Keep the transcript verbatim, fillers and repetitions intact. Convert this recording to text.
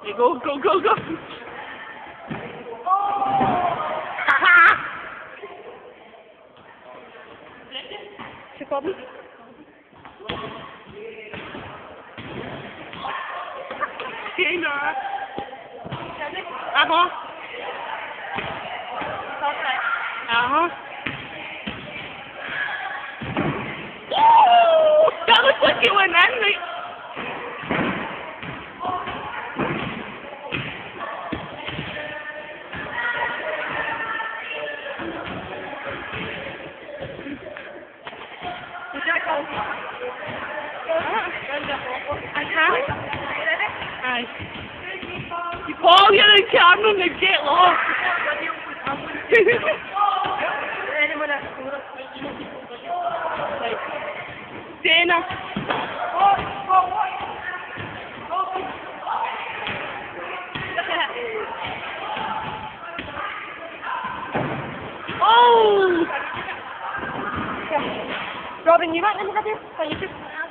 Okay, go, go, go, go. C'est pas bon. C'est là. Ah bon? Ah huh. Oh, that looks like it went in me. Aye. Paul, you're in camera and they get lost. Dana. Oh! Robin, you might let me have you? Can you just...